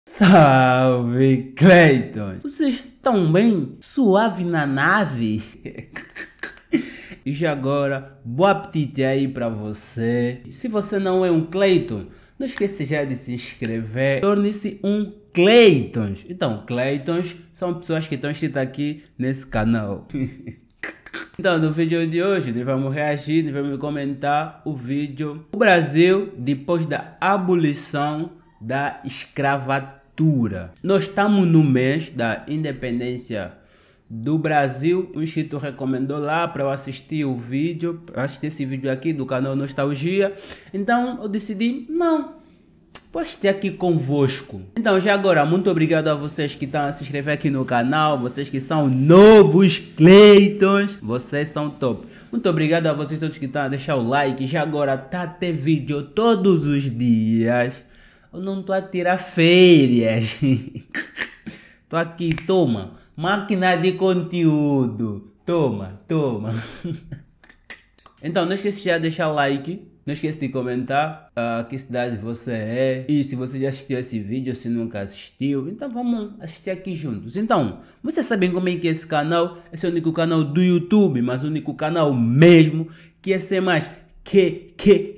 Salve, Cleiton! Vocês estão bem? Suave na nave? E já agora, bom apetite aí pra você. Se você não é um Cleiton, não esqueça já de se inscrever. Torne-se um Cleitons. Então, Cleitons são pessoas que estão escritas aqui nesse canal. Então, no vídeo de hoje, nós vamos reagir, nós vamos comentar o vídeo. O Brasil, depois da abolição da escravatura. Nós estamos no mês da independência do Brasil. O inscrito recomendou lá para eu assistir o vídeo, assistir esse vídeo aqui do canal Nostalgia. Então eu decidi, não, vou assistir aqui convosco. Então já agora, muito obrigado a vocês que estão a se inscrever aqui no canal, vocês que são novos Cleitons, vocês são top. Muito obrigado a vocês todos que estão a deixar o like. Já agora tá a ter vídeo todos os dias. Eu não tô a tirar férias. Tô aqui, toma. Máquina de conteúdo. Toma. Então, não esqueça de deixar o like. Não esqueça de comentar que cidade você é. E se você já assistiu esse vídeo, se nunca assistiu. Então vamos assistir aqui juntos. Então, vocês sabem como é que é esse canal? Esse é o único canal do YouTube, mas o único canal mesmo que é ser mais que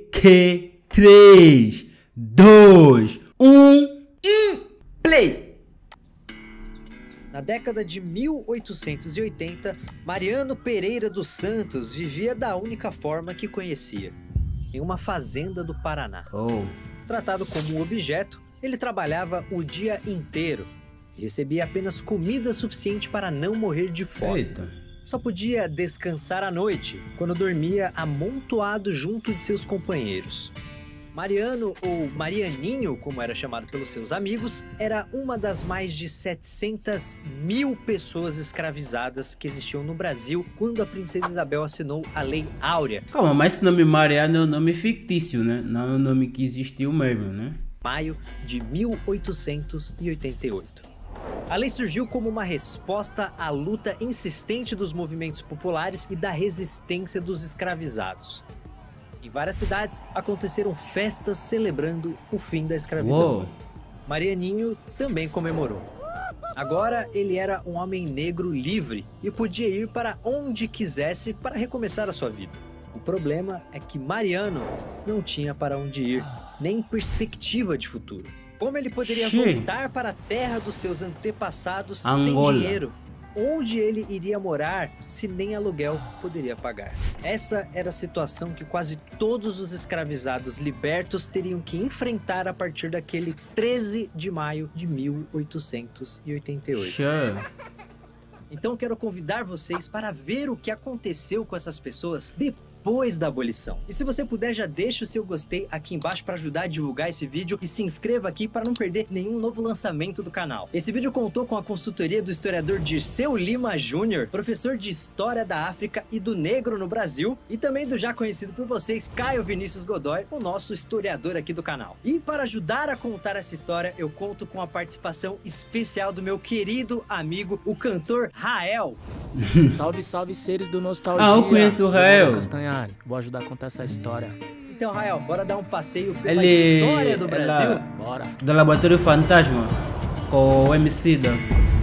3, 2, 1 e play! Na década de 1880, Mariano Pereira dos Santos vivia da única forma que conhecia, em uma fazenda do Paraná. Tratado como um objeto, ele trabalhava o dia inteiro e recebia apenas comida suficiente para não morrer de fome. Só podia descansar à noite, quando dormia amontoado junto de seus companheiros. Mariano, ou Marianinho, como era chamado pelos seus amigos, era uma das mais de 700 mil pessoas escravizadas que existiam no Brasil quando a princesa Isabel assinou a Lei Áurea. Calma, mas esse nome Mariano é um nome fictício, né? Não é um nome que existiu mesmo, né? Maio de 1888. A lei surgiu como uma resposta à luta insistente dos movimentos populares e da resistência dos escravizados. Em várias cidades aconteceram festas celebrando o fim da escravidão. Marianinho também comemorou. Agora ele era um homem negro livre e podia ir para onde quisesse para recomeçar a sua vida. O problema é que Mariano não tinha para onde ir, nem perspectiva de futuro. Como ele poderia voltar para a terra dos seus antepassados sem dinheiro? Onde ele iria morar se nem aluguel poderia pagar? Essa era a situação que quase todos os escravizados libertos teriam que enfrentar a partir daquele 13 de maio de 1888. Então quero convidar vocês para ver o que aconteceu com essas pessoas depois da abolição. E se você puder, já deixa o seu gostei aqui embaixo para ajudar a divulgar esse vídeo e se inscreva aqui para não perder nenhum novo lançamento do canal. Esse vídeo contou com a consultoria do historiador Dirceu Lima Júnior, professor de História da África e do Negro no Brasil, e também do já conhecido por vocês Caio Vinícius Godoy, o nosso historiador aqui do canal. E para ajudar a contar essa história, eu conto com a participação especial do meu querido amigo, o cantor Rael. Salve, salve, seres do Nostalgia. Eu conheço o Rael. Vou ajudar a contar essa história. Então, Rael, bora dar um passeio pela história do Brasil? Bora. Do Laboratório Fantasma, com o Emicida.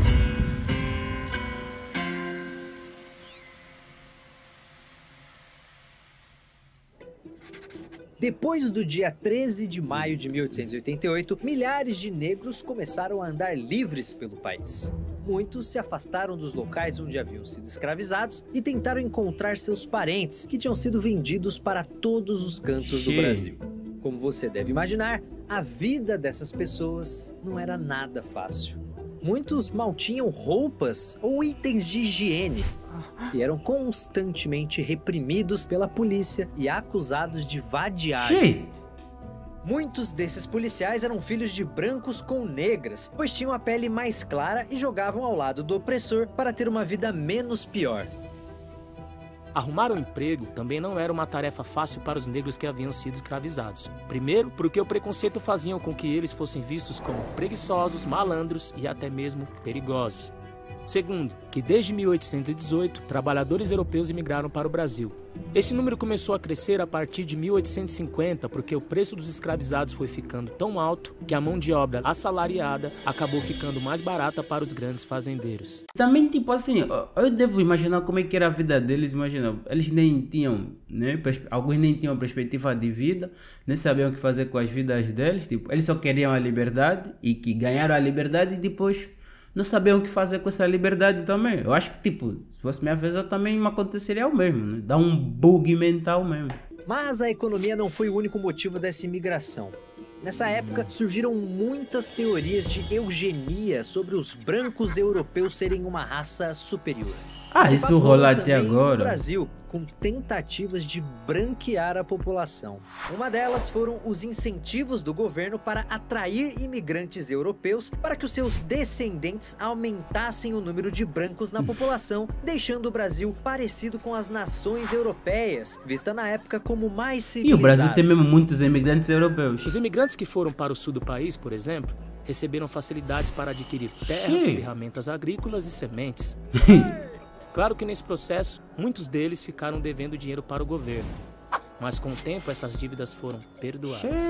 Depois do dia 13 de maio de 1888, milhares de negros começaram a andar livres pelo país. Muitos se afastaram dos locais onde haviam sido escravizados e tentaram encontrar seus parentes, que tinham sido vendidos para todos os cantos do Brasil. Como você deve imaginar, a vida dessas pessoas não era nada fácil. Muitos mal tinham roupas ou itens de higiene e eram constantemente reprimidos pela polícia e acusados de vadiagem. Muitos desses policiais eram filhos de brancos com negras, pois tinham a pele mais clara e jogavam ao lado do opressor para ter uma vida menos pior. Arrumar um emprego também não era uma tarefa fácil para os negros que haviam sido escravizados. Primeiro, porque o preconceito fazia com que eles fossem vistos como preguiçosos, malandros e até mesmo perigosos. Segundo, que desde 1818, trabalhadores europeus imigraram para o Brasil. Esse número começou a crescer a partir de 1850, porque o preço dos escravizados foi ficando tão alto que a mão de obra assalariada acabou ficando mais barata para os grandes fazendeiros. Também, tipo assim, eu devo imaginar como é que era a vida deles. Imagina, eles nem tinham, né, alguns nem tinham perspectiva de vida, nem sabiam o que fazer com as vidas deles. Tipo, eles só queriam a liberdade e que ganharam a liberdade e depois não sabiam o que fazer com essa liberdade também. Eu acho que, tipo, se fosse minha vez, eu também me aconteceria o mesmo, né? Dá um bug mental mesmo. Mas a economia não foi o único motivo dessa imigração. Nessa época, surgiram muitas teorias de eugenia sobre os brancos europeus serem uma raça superior. Isso rola até agora. No Brasil, com tentativas de branquear a população. Uma delas foram os incentivos do governo para atrair imigrantes europeus para que os seus descendentes aumentassem o número de brancos na população, deixando o Brasil parecido com as nações europeias, vista na época como mais civilizadas. E o Brasil tem mesmo muitos imigrantes europeus. Os imigrantes que foram para o sul do país, por exemplo, receberam facilidades para adquirir terras, ferramentas agrícolas e sementes. Claro que nesse processo, muitos deles ficaram devendo dinheiro para o governo. Mas com o tempo, essas dívidas foram perdoadas.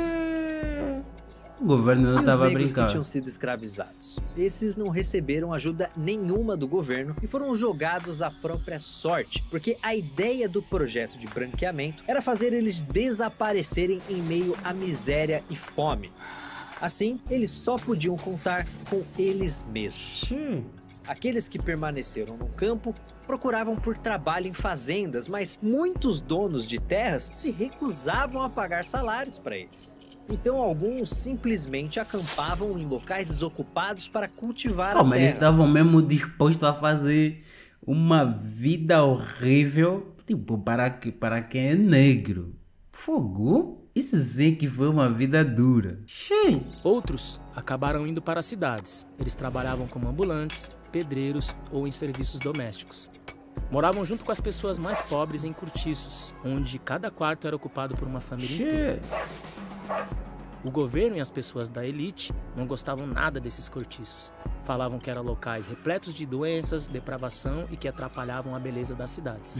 O governo não estava brincando. Os negros que tinham sido escravizados. Esses não receberam ajuda nenhuma do governo e foram jogados à própria sorte, porque a ideia do projeto de branqueamento era fazer eles desaparecerem em meio à miséria e fome. Assim, eles só podiam contar com eles mesmos. Aqueles que permaneceram no campo procuravam por trabalho em fazendas, mas muitos donos de terras se recusavam a pagar salários para eles. Então alguns simplesmente acampavam em locais desocupados para cultivar a terra. Eles estavam mesmo dispostos a fazer uma vida horrível, tipo, para quem é negro. Fogo? Isso sim que foi uma vida dura. Outros acabaram indo para as cidades. Eles trabalhavam como ambulantes, pedreiros ou em serviços domésticos. Moravam junto com as pessoas mais pobres em cortiços, onde cada quarto era ocupado por uma família inteira. O governo e as pessoas da elite não gostavam nada desses cortiços. Falavam que eram locais repletos de doenças, depravação e que atrapalhavam a beleza das cidades.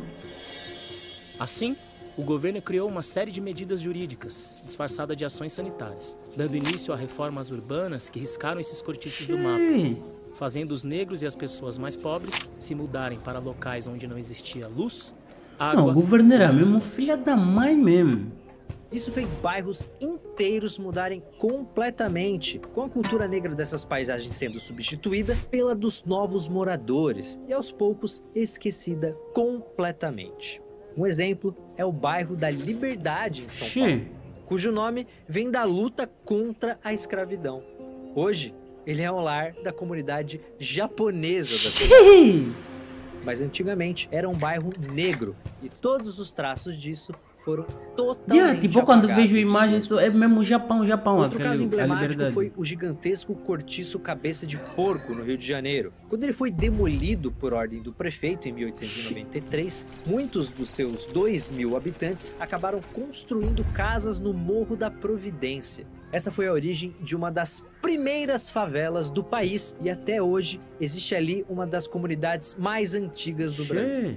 Assim, o governo criou uma série de medidas jurídicas, disfarçada de ações sanitárias, dando início a reformas urbanas que riscaram esses cortiços do mapa, fazendo os negros e as pessoas mais pobres se mudarem para locais onde não existia luz, água... Não, o governo era mesmo filha da mãe mesmo. Isso fez bairros inteiros mudarem completamente, com a cultura negra dessas paisagens sendo substituída pela dos novos moradores e aos poucos esquecida completamente. Um exemplo é o bairro da Liberdade em São Paulo, cujo nome vem da luta contra a escravidão. Hoje, ele é o lar da comunidade japonesa da cidade. Mas antigamente era um bairro negro e todos os traços disso foram totalmente tipo, quando apagados vejo imagens, é mesmo Japão. Outro caso emblemático foi o gigantesco cortiço Cabeça de Porco, no Rio de Janeiro. Quando ele foi demolido por ordem do prefeito em 1893, muitos dos seus 2.000 habitantes acabaram construindo casas no Morro da Providência. Essa foi a origem de uma das primeiras favelas do país e até hoje existe ali uma das comunidades mais antigas do Brasil.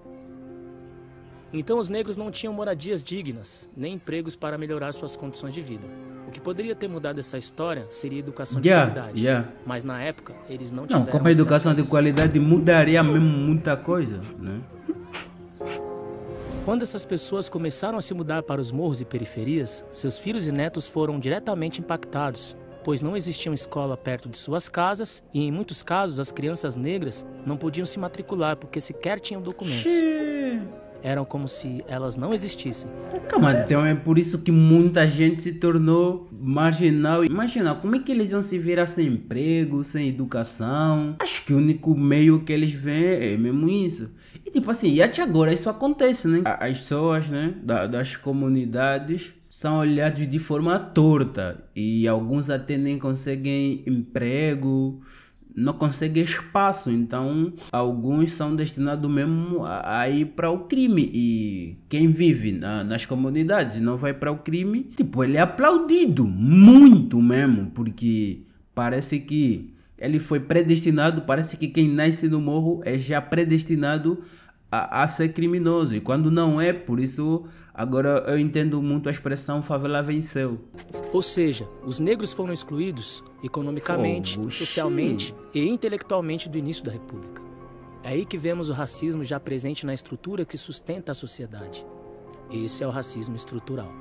Então os negros não tinham moradias dignas, nem empregos para melhorar suas condições de vida. O que poderia ter mudado essa história seria educação de qualidade. Mas na época, eles não tiveram como a educação de qualidade mudaria mesmo muita coisa, né? Quando essas pessoas começaram a se mudar para os morros e periferias, seus filhos e netos foram diretamente impactados, pois não existia escola perto de suas casas e, em muitos casos, as crianças negras não podiam se matricular porque sequer tinham documentos. Eram como se elas não existissem. Calma, então é por isso que muita gente se tornou marginal. Imagina, como é que eles iam se virar sem emprego, sem educação? Acho que o único meio que eles veem é mesmo isso. E tipo assim, e até agora isso acontece, né? As pessoas, né, das comunidades são olhados de forma torta. E alguns até nem conseguem emprego, não conseguem espaço, então alguns são destinados mesmo a ir para o crime. E quem vive nas comunidades não vai para o crime, tipo, ele é aplaudido muito mesmo, porque parece que Ele foi predestinado, parece que quem nasce no morro é já predestinado a ser criminoso. E quando não é, por isso agora eu entendo muito a expressão favela venceu. Ou seja, os negros foram excluídos economicamente, socialmente e intelectualmente do início da República. É aí que vemos o racismo já presente na estrutura que sustenta a sociedade. Esse é o racismo estrutural.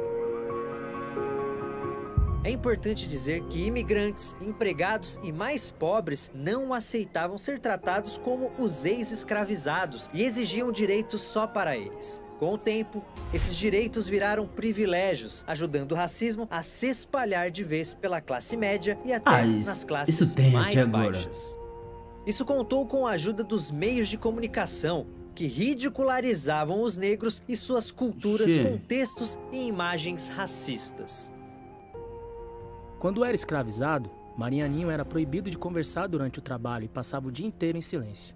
É importante dizer que imigrantes, empregados e mais pobres não aceitavam ser tratados como os ex-escravizados e exigiam direitos só para eles. Com o tempo, esses direitos viraram privilégios, ajudando o racismo a se espalhar de vez pela classe média e até nas classes mais baixas. Isso contou com a ajuda dos meios de comunicação, que ridicularizavam os negros e suas culturas com textos e imagens racistas. Quando era escravizado, Marianinho era proibido de conversar durante o trabalho e passava o dia inteiro em silêncio.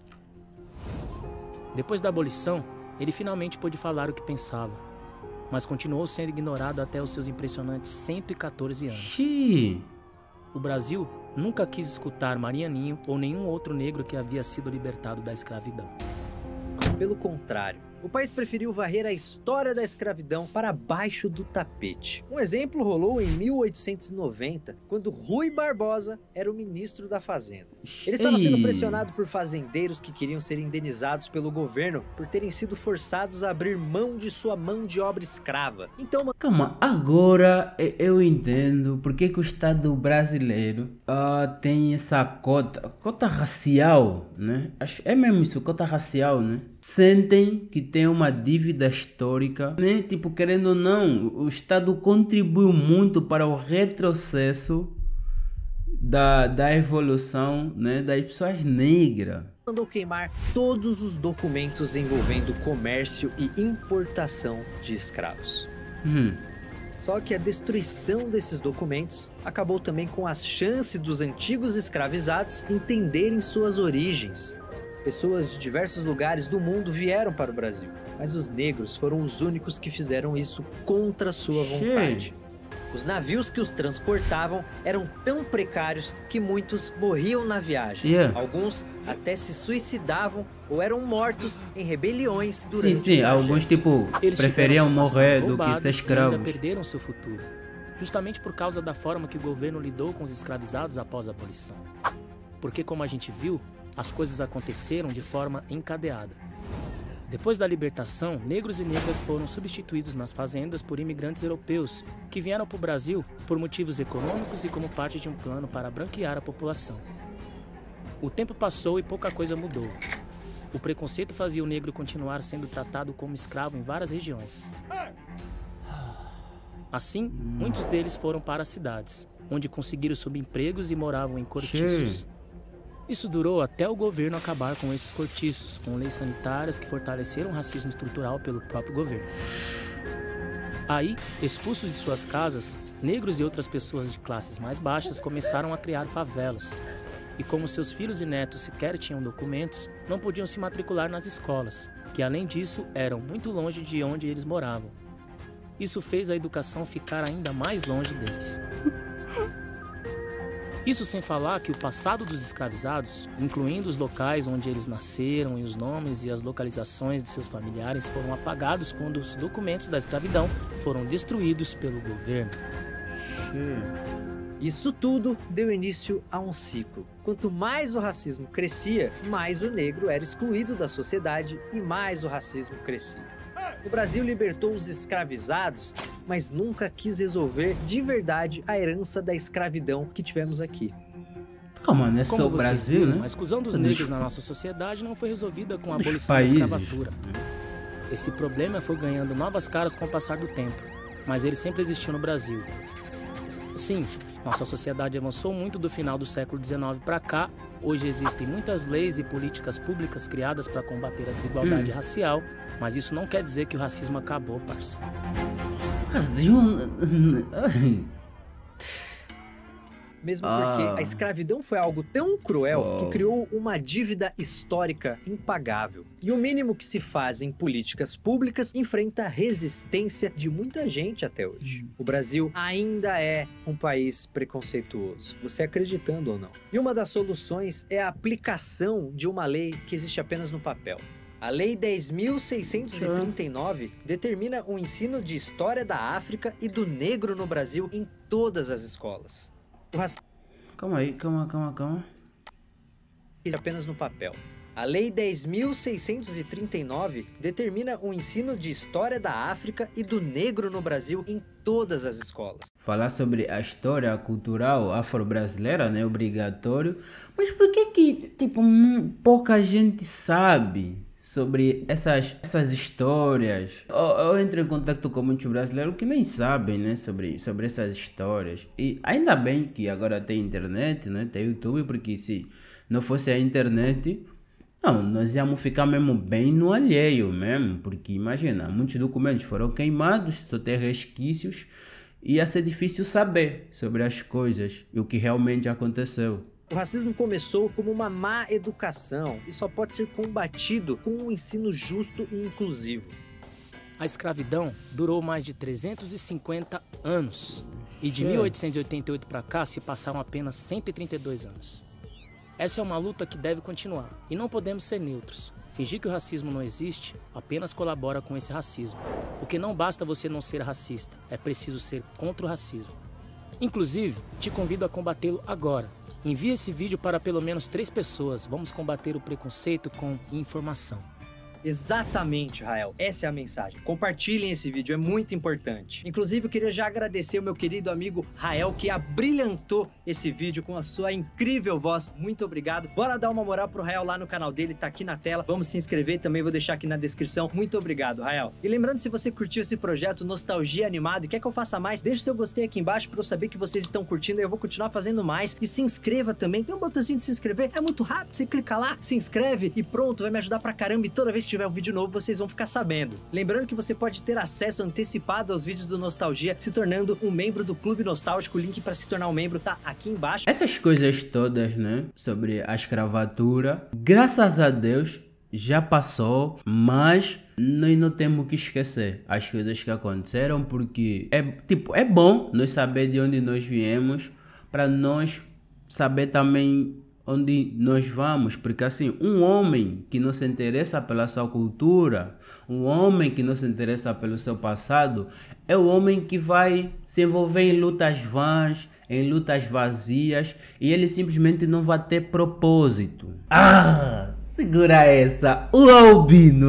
Depois da abolição, ele finalmente pôde falar o que pensava, mas continuou sendo ignorado até os seus impressionantes 114 anos. O Brasil nunca quis escutar Marianinho ou nenhum outro negro que havia sido libertado da escravidão. Pelo contrário, o país preferiu varrer a história da escravidão para baixo do tapete. Um exemplo rolou em 1890, quando Rui Barbosa era o ministro da Fazenda. Ele estava sendo pressionado por fazendeiros que queriam ser indenizados pelo governo por terem sido forçados a abrir mão de sua mão de obra escrava. Então, calma, agora eu entendo por que o Estado brasileiro tem essa cota racial, né? É mesmo isso, cota racial, né? Sentem que tem uma dívida histórica, né? Tipo, querendo ou não, o Estado contribuiu muito para o retrocesso da evolução, né, das pessoas negras. Mandou queimar todos os documentos envolvendo comércio e importação de escravos. Só que a destruição desses documentos acabou também com as chances dos antigos escravizados entenderem suas origens. Pessoas de diversos lugares do mundo vieram para o Brasil, mas os negros foram os únicos que fizeram isso contra sua vontade. Os navios que os transportavam eram tão precários que muitos morriam na viagem. Alguns até se suicidavam ou eram mortos em rebeliões durante o alguns Eles preferiam morrer do que ser escravos. Ainda perderam seu futuro, justamente por causa da forma que o governo lidou com os escravizados após a abolição. Porque, como a gente viu, as coisas aconteceram de forma encadeada. Depois da libertação, negros e negras foram substituídos nas fazendas por imigrantes europeus que vieram para o Brasil por motivos econômicos e como parte de um plano para branquear a população. O tempo passou e pouca coisa mudou. O preconceito fazia o negro continuar sendo tratado como escravo em várias regiões. Assim, muitos deles foram para as cidades, onde conseguiram subempregos e moravam em cortiços. Isso durou até o governo acabar com esses cortiços, com leis sanitárias que fortaleceram o racismo estrutural pelo próprio governo. Aí, expulsos de suas casas, negros e outras pessoas de classes mais baixas começaram a criar favelas. E como seus filhos e netos sequer tinham documentos, não podiam se matricular nas escolas, que além disso eram muito longe de onde eles moravam. Isso fez a educação ficar ainda mais longe deles. Isso sem falar que o passado dos escravizados, incluindo os locais onde eles nasceram e os nomes e as localizações de seus familiares, foram apagados quando os documentos da escravidão foram destruídos pelo governo. Isso tudo deu início a um ciclo. Quanto mais o racismo crescia, mais o negro era excluído da sociedade e mais o racismo crescia. O Brasil libertou os escravizados, mas nunca quis resolver de verdade a herança da escravidão que tivemos aqui. Calma, não é só o Brasil, viram, né? A exclusão dos negros na nossa sociedade não foi resolvida com a abolição da escravatura. Esse problema foi ganhando novas caras com o passar do tempo, mas ele sempre existiu no Brasil. Sim, nossa sociedade avançou muito do final do século XIX para cá. Hoje existem muitas leis e políticas públicas criadas para combater a desigualdade racial, mas isso não quer dizer que o racismo acabou, parça. Mesmo porque a escravidão foi algo tão cruel que criou uma dívida histórica impagável. E o mínimo que se faz em políticas públicas enfrenta a resistência de muita gente até hoje. O Brasil ainda é um país preconceituoso, você acreditando ou não. E uma das soluções é a aplicação de uma lei que existe apenas no papel. A Lei 10.639 determina o ensino de história da África e do negro no Brasil em todas as escolas. Calma aí, calma. Apenas no papel. A Lei 10.639 determina o ensino de história da África e do negro no Brasil em todas as escolas. Falar sobre a história cultural afro-brasileira, né, obrigatório. Mas por que tipo, pouca gente sabe sobre essas histórias? Eu entro em contato com muitos brasileiros que nem sabem, né, sobre essas histórias. E ainda bem que agora tem internet, né, tem YouTube, porque se não fosse a internet, não, nós íamos ficar mesmo bem no alheio mesmo, porque imagina, muitos documentos foram queimados, só tem resquícios, e ia ser difícil saber sobre as coisas e o que realmente aconteceu. O racismo começou como uma má educação e só pode ser combatido com um ensino justo e inclusivo. A escravidão durou mais de 350 anos e de 1888 para cá se passaram apenas 132 anos. Essa é uma luta que deve continuar e não podemos ser neutros. Fingir que o racismo não existe apenas colabora com esse racismo. Porque não basta você não ser racista, é preciso ser contra o racismo. Inclusive, te convido a combatê-lo agora. Envie esse vídeo para pelo menos 3 pessoas. Vamos combater o preconceito com informação. Exatamente, Rael. Essa é a mensagem. Compartilhem esse vídeo, é muito importante. Inclusive, eu queria já agradecer o meu querido amigo Rael, que abrilhantou esse vídeo com a sua incrível voz. Muito obrigado. Bora dar uma moral pro Rael lá no canal dele, tá aqui na tela. Vamos se inscrever também, vou deixar aqui na descrição. Muito obrigado, Rael. E lembrando, se você curtiu esse projeto Nostalgia Animado e quer que eu faça mais, deixa o seu gostei aqui embaixo pra eu saber que vocês estão curtindo e eu vou continuar fazendo mais. E se inscreva também, tem um botãozinho de se inscrever, é muito rápido, você clica lá, se inscreve e pronto, vai me ajudar pra caramba. E toda vez que tiver um vídeo novo, vocês vão ficar sabendo. Lembrando que você pode ter acesso antecipado aos vídeos do Nostalgia se tornando um membro do Clube Nostálgico. O link para se tornar um membro tá aqui embaixo. Essas coisas todas, né, sobre a escravatura, graças a Deus, já passou, mas nós não temos que esquecer as coisas que aconteceram, porque é bom nós saber de onde nós viemos, para nós saber também onde nós vamos, porque assim, um homem que não se interessa pela sua cultura, um homem que não se interessa pelo seu passado, é o homem que vai se envolver em lutas vãs, em lutas vazias, e ele simplesmente não vai ter propósito. Segura essa, o albino,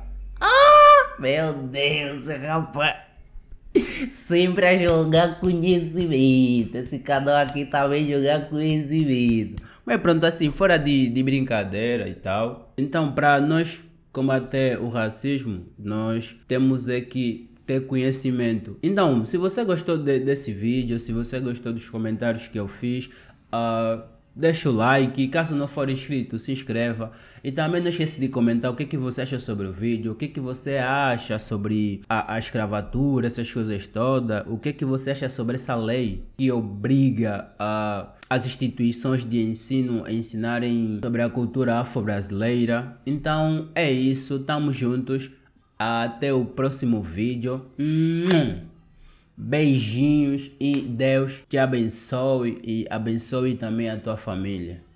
meu Deus, rapaz. Sempre a jogar conhecimento, esse canal aqui também jogar conhecimento. Mas pronto, assim, fora de brincadeira e tal. Então, para nós combater o racismo, nós temos que ter conhecimento. Então, se você gostou desse vídeo, se você gostou dos comentários que eu fiz, deixa o like, caso não for inscrito, se inscreva. E também não esqueça de comentar o que você acha sobre o vídeo, o que você acha sobre a escravatura, essas coisas todas. O que você acha sobre essa lei que obriga as instituições de ensino a ensinarem sobre a cultura afro-brasileira. Então é isso, tamo juntos, até o próximo vídeo. Beijinhos e Deus te abençoe e abençoe também a tua família.